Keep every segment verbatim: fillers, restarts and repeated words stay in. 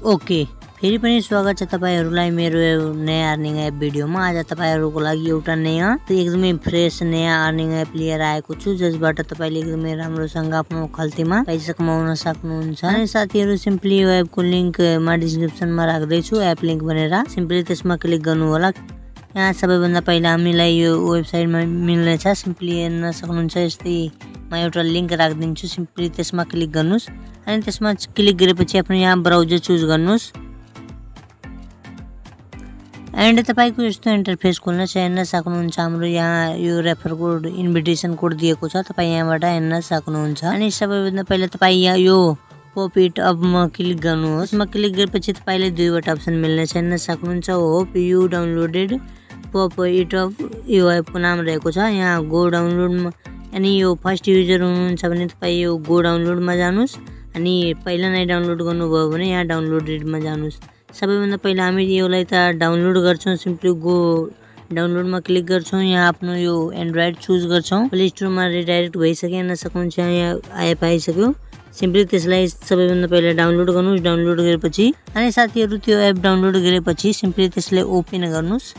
Okay, फेरि पनि स्वागत छ तपाईहरुलाई मेरो नयाँ अर्निङ एप भिडियोमा। आज तपाईहरुको लागि एउटा नयाँ एकदमै फ्रेश नयाँ अर्निङ एप लिएर आएको छु, जसबाट तपाईले एकदमै राम्रोसँग आफ्नो खल्तीमा पैसा कमाउन सक्नुहुन्छ। अनि साथीहरु, सिम्पली यो एपको लिंक म डिस्क्रिप्सनमा राख्दै छु, एप लिंक भनेर सिम्पली त्यसमा क्लिक गर्नु होला। यहाँ सबैभन्दा पहिला हामीलाई यो वेबसाइटमा मिल्नेछ, सिम्पली हेर्न सक्नुहुन्छ। यस्तै म एउटा लिंक राख्दिन्छु, सिम्पली त्यसमा क्लिक गर्नुस्। अनि त्यसमा क्लिक गरेपछि आफ्नो यहाँ ब्राउजर चुज गर्नुस्। एन्ड तपाईको यस्तो इन्टरफेस खोल्न हेर्न सक्नुहुन्छ। हाम्रो यहाँ यो रेफर कोड इन्भिटेसन कोड दिएको छ, तपाई यहाँबाट हेर्न सक्नुहुन्छ। अनि सबैभन्दा पहिला तपाई यहाँ यो पप इट अपमा क्लिक गर्नुहोस्। म क्लिक गरेपछि तपाईले दुईवटा अप्सन मिल्नेछ, हेर्न सक्नुहुन्छ। Hope you downloaded pop it up यो एपको नाम रहेको छ। यहाँ गो डाउनलोडमा, अनि यो फर्स्ट युजर हुनुहुन्छ भने तपाई यो गो डाउनलोडमा जानुस्। अनि पहिला नै डाउनलोड गर्नुभयो भने यहाँ डाउनलोडेडमा जानुस्। सबैभन्दा पहिला हामी यसलाई त डाउनलोड गर्छौं, सिम्पली गो डाउनलोडमा क्लिक गर्छौं। यहाँ आफ्नो यो एन्ड्रोइड चुज गर्छौं। प्ले स्टोरमा रिडाइरेक्ट भइसक्यो, हेर्न सक्नुहुन्छ। यहाँ एप आइसक्यो, सिम्पली त्यसलाई सबैभन्दा पहिला डाउनलोड गर्नुस्। डाउनलोड गरेपछि अनि साथीहरु, त्यो एप डाउनलोड गरेपछि सिम्पली त्यसलाई ओपन गर्नुस्।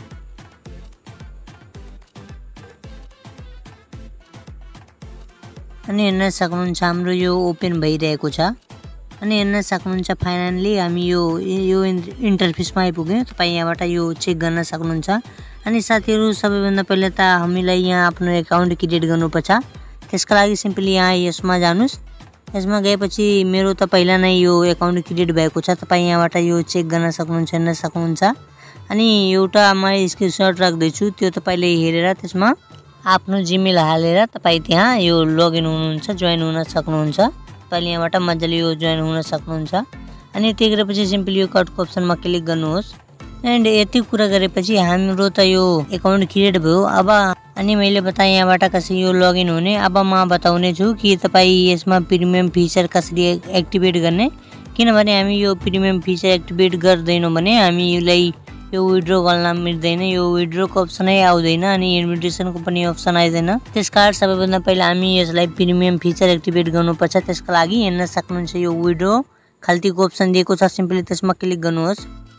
अनि हेर्न सक्नुहुन्छ हाम्रो यो ओपन भइरहेको छ। अनि हेर्न सक्नुहुन्छ फाइनली हामी यो यो इन्टरफेसमा आइपुग्यौं। तपाई यहाँबाट यो चेक गर्न सक्नुहुन्छ। अनि साथीहरु, सबैभन्दा पहिला त हामीलाई यहाँ आफ्नो अकाउन्ट क्रिएट गर्नुपर्छ। त्यसका लागि सिम्पली यहाँ यसमा जानुस्। यसमा गएपछि मेरो त पहिला नै यो अकाउन्ट क्रिएट भएको छ, तपाई यहाँबाट यो चेक गर्न सक्नुहुन्छ, हेर्न सक्नुहुन्छ। अनि एउटा म स्क्रिनशट राख्दै छु, त्यो तपाईले हेरेर त्यसमा आफ्नो जीमेल हालेर तपाई त्यहाँ यो लगइन हुनुहुन्छ, जोइन हुन सक्नुहुन्छ। तपाईले यहाँबाट मजाले यो जोइन हुन सक्नुहुन्छ। अनि त्यही गरेपछि सिम्पली यो कटको अप्सनमा क्लिक गर्नुहोस्। एन्ड यति कुरा गरेपछि हाम्रो त यो अकाउन्ट क्रिएट भयो। अब अनि मैले बताएँ यहाँबाट कसरी यो लगइन हुने। अब म बताउने छु कि तपाई यसमा प्रिमियम फिचर कसरी एक्टिभेट गर्ने। किनभने हामी यो प्रिमियम फिचर एक्टिभेट गर्दैनौं भने हामीलाई यो विथड्र गर्न मिल्दैन, यो विथड्रको अप्सनै आउँदैन, अनि इन्भिटेसनको पनि अप्सन आइदैन। त्यसकारण सबैभन्दा पहिला हामी यसलाई प्रिमियम फिचर एक्टिभेट गर्नुपर्छ। त्यसका लागि हेर्न सक्नुहुन्छ यो विथड्र खल्तीको अप्सन दिएको छ, सिम्पली त्यसमा क्लिक गर्नुहोस्।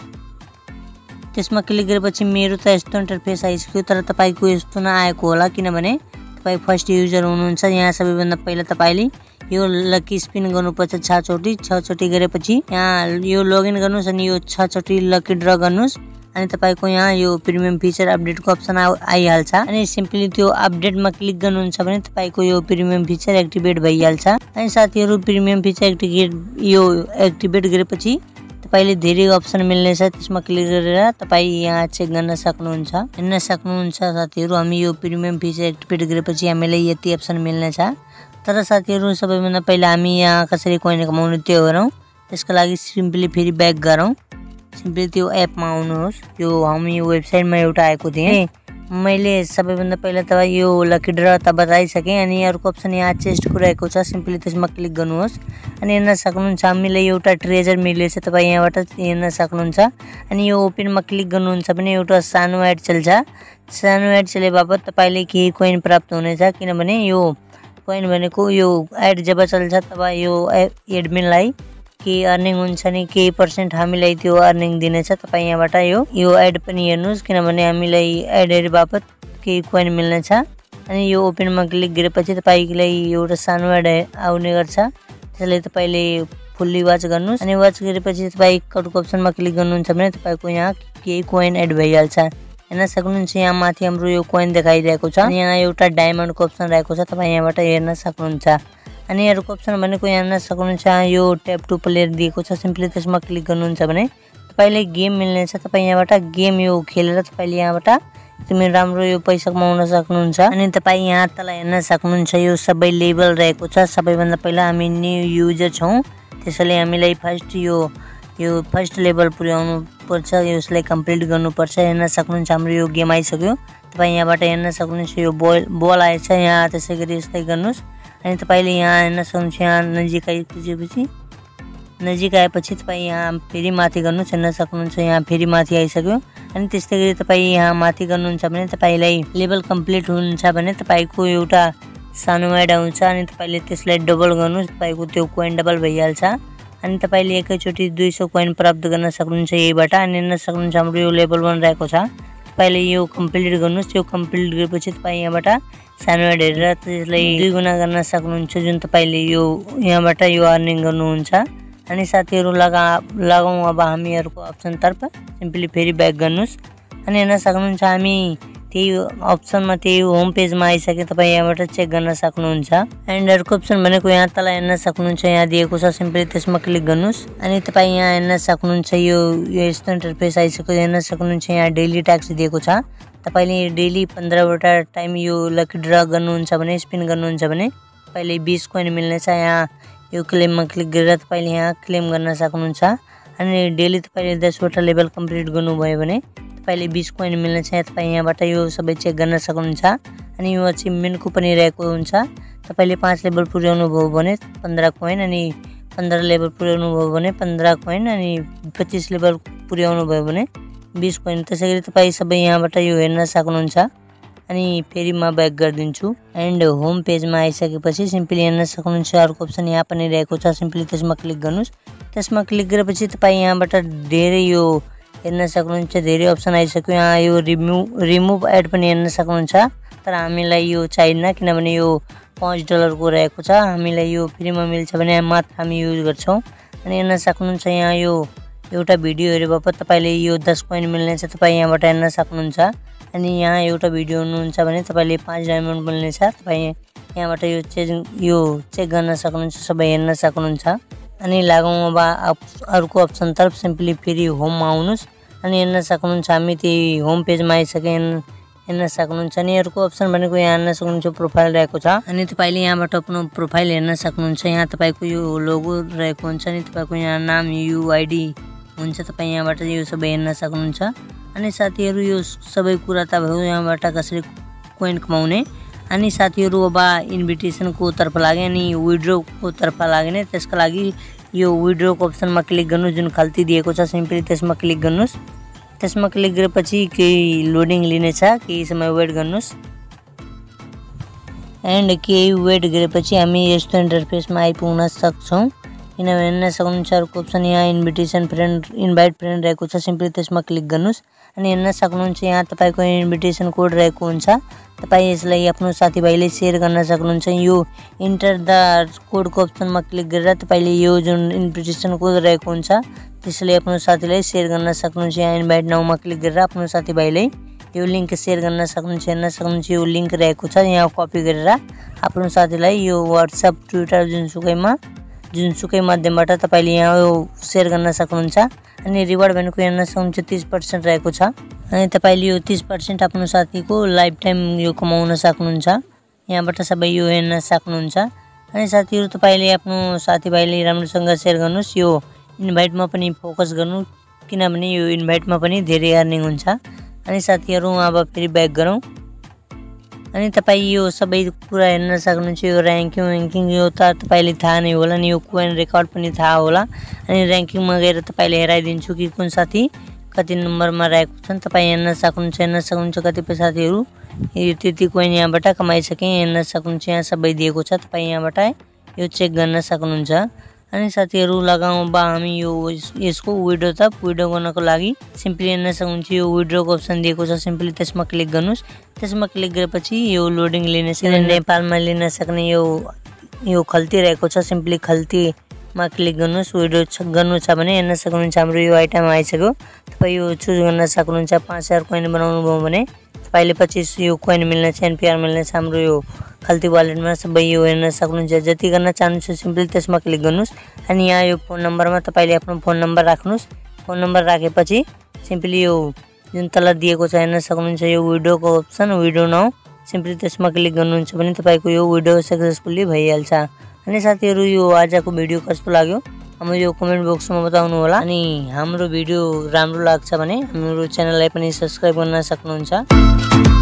त्यसमा क्लिक गरेपछि मेरो त यस्तो इन्टरफेस आइसक्यो, तर तपाईको यस्तो नआएको होला, किनभने तपाई फर्स्ट युजर हुनुहुन्छ। यहाँ सबैभन्दा पहिला तपाईले यो लकी स्पिन गर्नुपर्छ छ चोटी। छ चोटी गरेपछि यहाँ यो लगइन गर्नुस्। अनि यो छ चोटी लकी ड्र गर्नुस्। अनि तपाईको यहाँ यो प्रिमियम फिचर अपडेटको अप्सन आइहाल्छ। अनि सिम्पली त्यो अपडेटमा क्लिक गर्नुहुन्छ भने तपाईको यो प्रिमियम फिचर एक्टिभेट भइहाल्छ। अनि साथीहरु, प्रिमियम फिचर एक्टिभेट यो एक्टिभेट गरेपछि तपाईले धेरै अप्सन मिल्नेछ, त्यसमा क्लिक गरेर तपाई यहाँ चेक गर्न सक्नुहुन्छ। हेर्न सक्नुहुन्छ साथीहरु, हामी यो प्रिमियम फिचर एक्टिभेट गरेपछि हामीलाई यति अप्सन मिल्नेछ। तर साथीहरु, सबैभन्दा पहिला हामी यहाँ कसरी कोइन कमाउने त्यो गरौँ। त्यसका लागि सिम्पली फेरि ब्याक गरौँ। सिम्पली त्यो एपमा आउनुहोस्। यो हामी वेबसाइटमा एउटा आएको थिएँ, मैले सबैभन्दा पहिला त यो लकी ड्र त बताइसकेँ। अनि अर्को अप्सन यहाँ चेस्टको रहेको छ, सिम्पली त्यसमा क्लिक गर्नुहोस्। अनि हेर्न सक्नुहुन्छ हामीलाई एउटा ट्रेजर मिलेछ, तपाई यहाँबाट हेर्न सक्नुहुन्छ। अनि यो ओपनमा क्लिक गर्नुहुन्छ भने एउटा सानो एड चल्छ। सानो एड चले बापत तपाईले केही कोइन प्राप्त हुनेछ, किनभने यो कोइन भनेको यो एड जब चल्छ तब यो एडमिनलाई के अर्निङ हुन्छ नि, केही पर्सेन्ट हामीलाई त्यो अर्निङ दिनेछ। तपाई यहाँबाट यो यो एड पनि हेर्नुस्, किनभने हामीलाई एड बापत केही कोइन मिल्नेछ। अनि यो ओपनमा क्लिक गरेपछि तपाईलाई एउटा सानो एड आउने गर्छ, त्यसलाई तपाईले फुल्ली वाच गर्नुस्। अनि वाच गरेपछि तपाई कटको अप्सनमा क्लिक गर्नुहुन्छ भने तपाईको यहाँ केही कोइन एड भइहाल्छ। हेर्न सक्नुहुन्छ यहाँ माथि हाम्रो यो कोइन देखाइरहेको छ। अनि यहाँ एउटा डायमन्डको अप्सन रहेको छ, तपाई यहाँबाट हेर्न सक्नुहुन्छ। अनि अर्को अप्सन भनेको यहाँ हेर्न सक्नुहुन्छ यो ट्याप टु प्लेयर दिएको छ, सिम्पली त्यसमा क्लिक गर्नुहुन्छ भने तपाईले गेम मिल्नेछ। तपाई यहाँबाट गेम यो खेलेर तपाईले यहाँबाट एकदमै राम्रो यो पैसा कमाउन सक्नुहुन्छ। अनि तपाई यहाँ तल हेर्न सक्नुहुन्छ यो सबै लेभल रहेको छ। सबैभन्दा पहिला हामी न्यू युजर छौं, त्यसैले हामीलाई फर्स्ट यो यो फर्स्ट लेभल पुर्याउनु पर्छ, यसलाई कम्प्लिट गर्नुपर्छ। हेर्न सक्नुहुन्छ हाम्रो यो गेम आइसक्यो। तपाई यहाँबाट हेर्न सक्नुहुन्छ यो बल बल आएछ, यहाँ त्यसैगरी यस्तै गर्नुस्। अनि तपाईले यहाँ हेर्न सक्नुहुन्छ यहाँ नजिक आइपुगेपछि नजिक आएपछि तपाई यहाँ फेरि माथि गर्नुस्। हेर्न सक्नुहुन्छ यहाँ फेरि माथि आइसक्यो। अनि त्यस्तै गरी तपाई यहाँ माथि गर्नुहुन्छ भने तपाईलाई लेभल कम्प्लिट हुन्छ भने तपाईको एउटा सानो एड आउँछ। अनि तपाईले त्यसलाई डबल गर्नुस्, तपाईको त्यो कोइन डबल भइहाल्छ। अनि तपाईले एकैचोटी दुई सौ कोइन प्राप्त गर्न सक्नुहुन्छ यहीबाट। अनि हेर्न सक्नुहुन्छ हाम्रो यो लेभल वन रहेको छ। तपाईले यो कम्प्लिट गर्नुस्। यो कम्प्लिट गरेपछि तपाई यहाँबाट सानो एड हेरेर त्यसलाई दुई गुणा गर्न सक्नुहुन्छ, जुन तपाईले यो यहाँबाट यो अर्निङ गर्नुहुन्छ। अनि साथीहरु लगा लगाउँ अब हामीहरुको अप्सन तर्फ। सिम्पली फेरि ब्याक गर्नुस्। अनि हेर्न सक्नुहुन्छ हामी त्यही अप्सनमा त्यही होम पेजमा आइसके। तपाई यहाँबाट चेक गर्न सक्नुहुन्छ। एन्ड अर्को अप्सन भनेको यहाँ तल हेर्न सक्नुहुन्छ, यहाँ दिएको छ। सिम्पली त्यसमा क्लिक गर्नुस्। अनि तपाई यहाँ हेर्न सक्नुहुन्छ यो यस्तो इन्टरफेस आइसक्यो। हेर्न सक्नुहुन्छ यहाँ डेली ट्याक्स दिएको छ। तपाईले डेली पन्ध्र वटा टाइम यो लकी ड्र गर्नुहुन्छ भने स्पिन गर्नुहुन्छ भने तपाईले बीस कोइन मिल्नेछ। यहाँ यो क्लेममा क्लिक गरेर तपाईले यहाँ क्लेम गर्न सक्नुहुन्छ। अनि डेली तपाईले दस वटा लेभल कम्प्लिट गर्नुभयो भने तपाईले बीस कोइन मिल्नेछ। तपाई यहाँबाट यो सबै चेक गर्न सक्नुहुन्छ। अनि यो अचिभमेन्टको पनि रहेको हुन्छ। तपाईले पाँच लेभल पुर्याउनु भयो भने पन्ध्र कोइन, अनि पन्ध्र लेभल पुर्याउनु भयो भने पन्ध्र कोइन, अनि पच्चीस लेभल पुर्याउनु भयो भने बीस कोइन। त्यसैगरी तपाई सबै यहाँबाट यो हेर्न सक्नुहुन्छ। अनि फेरि म ब्याक गरिदिन्छु। एन्ड होम पेजमा आइसकेपछि सिम्पली हेर्न सक्नुहुन्छ अर्को अप्सन यहाँ पनि रहेको छ। सिम्पली त्यसमा क्लिक गर्नुस्। त्यसमा क्लिक गरेपछि तपाई यहाँबाट धेरै यो हेर्न सक्नुहुन्छ धेरै अप्सन आइसक्यो। यहाँ यो रिमुभ रिमुभ एड पनि हेर्न सक्नुहुन्छ। तर हामीलाई यो चाहिन्न किनभने यो पाँच डलरको रहेको छ। हामीलाई यो फ्रीमा मिल्छ भने मात्र हामी युज गर्छौँ। अनि हेर्न सक्नुहुन्छ यहाँ यो एउटा भिडियो हेरे बापत तपाईले यो दस कोइन मिल्नेछ। तपाई यहाँबाट हेर्न सक्नुहुन्छ। अनि यहाँ एउटा भिडियो हुनुहुन्छ भने तपाईले पाँच डायमन्ड मिल्नेछ। तपाई यहाँबाट यो चेक यो चेक गर्न सक्नुहुन्छ, सबै हेर्न सक्नुहुन्छ। अनि लागौँ अब अर्को अप्सन तर्फ। सिम्पली फेरि होममा आउनुस्। अनि हेर्न सक्नुहुन्छ हामी त्यही होम पेजमा आइसके। हेर्न सक्नुहुन्छ। अनि अर्को अप्सन भनेको यहाँ हेर्न सक्नुहुन्छ प्रोफाइल रहेको छ। अनि तपाईले यहाँबाट आफ्नो प्रोफाइल हेर्न सक्नुहुन्छ। यहाँ तपाईको यो लोगो रहेको हुन्छ। अनि तपाईको यहाँ नाम युआइडी हुन्छ। तपाई यहाँबाट यो सबै हेर्न सक्नुहुन्छ। अनि साथीहरु यो सबै कुरा त भयो यहाँबाट कसरी कोइन कमाउने। अनि साथीहरु अब इन्भिटेसनको तर्फ लागे अनि विड्रोको तर्फ लाग्ने। त्यसका लागि यो विड्रोको अप्सनमा क्लिक गर्नु, जुन खल्ती दिएको छ। सिम्पली त्यसमा क्लिक गर्नुस्। त्यसमा क्लिक गरेपछि केही लोडिङ लिनेछ, केही समय वेट गर्नुस्। एन्ड केही वेट गरेपछि हामी यस्तो इन्टरफेसमा आइपुग्न सक्छौँ। किनभने हेर्न सक्नुहुन्छ अर्को अप्सन यहाँ इन्भिटेसन फ्रेन्ड इन्भाइट फ्रेन्ड रहेको छ। सिम्पली त्यसमा क्लिक गर्नुस्। अनि हेर्न सक्नुहुन्छ यहाँ तपाईको इन्भिटेसन कोड रहेको हुन्छ। तपाई यसलाई आफ्नो साथीभाइले सेयर गर्न सक्नुहुन्छ। यो इन्टर द कोडको अप्सनमा क्लिक गरेर तपाईले यो जुन इन्भिटेसन कोड रहेको हुन्छ त्यसले आफ्नो साथीलाई सेयर गर्न सक्नुहुन्छ। यहाँ इन्भाइट नाउमा क्लिक गरेर आफ्नो साथीभाइले यो लिंक सेयर गर्न सक्नुहुन्छ। हेर्न सक्नुहुन्छ यो लिंक रहेको छ। यहाँ कपी गरेर आफ्नो साथीलाई यो व्हाट्सएप ट्विटर जुनसुकैमा जुनसुकै माध्यमबाट तपाईले यहाँ यो सेयर गर्न सक्नुहुन्छ। अनि रिवार्ड भनेको हेर्न सक्नुहुन्छ तीस पर्सेन्ट रहेको छ। अनि तपाईले यो तीस पर्सेन्ट आफ्नो साथीको लाइफ टाइम यो कमाउन सक्नुहुन्छ। यहाँबाट सबै यो हेर्न सक्नुहुन्छ। अनि साथीहरु तपाईले आफ्नो साथीभाइले राम्रोसँग सेयर गर्नुस्। यो इन्भाइटमा पनि फोकस गर्नु किनभने यो इन्भाइटमा पनि धेरै अर्निङ हुन्छ। अनि साथीहरु अब फेरि ब्याक गरौँ। अनि तपाई यो सबै कुरा हेर्न सक्नुहुन्छ। यो र्याङ्किङ र्याङ्किङ यो त तपाईले थाहा नै होला नि, यो कोइन रेकर्ड पनि थाहा होला। अनि र्याङ्किङमा गएर तपाईले हेराइदिन्छु कि कुन साथी कति नम्बरमा रहेको छन्। तपाई हेर्न सक्नुहुन्छ। हेर्न सक्नुहुन्छ कतिपय साथीहरु यो त्यति कोइन यहाँबाट कमाइसके। हेर्न सक्नुहुन्छ यहाँ सबै दिएको छ। तपाई यहाँबाट यो चेक गर्न सक्नुहुन्छ। अनि साथीहरु लगाउँ अब हामी यो यसको विड्रो त विड्रो गर्नको लागि सिम्पली हेर्न सक्नुहुन्छ यो विड्रोको अप्सन दिएको छ। सिम्पली त्यसमा क्लिक गर्नुस्। त्यसमा क्लिक गरेपछि यो लोडिङ लिनेछ। नेपालमा लिन सक्ने यो यो खल्ती रहेको छ। सिम्पली खल्तीमा क्लिक गर्नुस्। विड्रो गर्नु छ भने हेर्न सक्नुहुन्छ हाम्रो यो आइटम आइसक्यो। तपाई यो चुज गर्न सक्नुहुन्छ। पाँच हजार कोइन बनाउनु भयो भने तपाईले पच्चीस यो कोइन मिल्नेछ, एनपीआर मिल्नेछ। हाम्रो यो खल्ती वालेटमा सबै यो हेर्न सक्नुहुन्छ। जति गर्न चाहनुहुन्छ सिम्पली त्यसमा क्लिक गर्नुस्। अनि यहाँ यो फोन नम्बरमा तपाईले आफ्नो फोन नम्बर राख्नुस्। फोन नम्बर राखेपछि सिम्पली यो जुन तल दिएको छ हेर्न सक्नुहुन्छ यो विड्रोको अप्सन विड्रो नाउ। सिम्पली त्यसमा क्लिक गर्नुहुन्छ भने तपाईको यो विड्रो सक्सेसफुली भइहाल्छ। अनि साथीहरु यो आजको भिडियो कस्तो लाग्यो हाम्रो यो कमेन्ट बक्समा बताउनु होला। अनि हाम्रो भिडियो राम्रो लाग्छ भने हाम्रो च्यानललाई पनि सब्स्क्राइब गर्न सक्नुहुन्छ।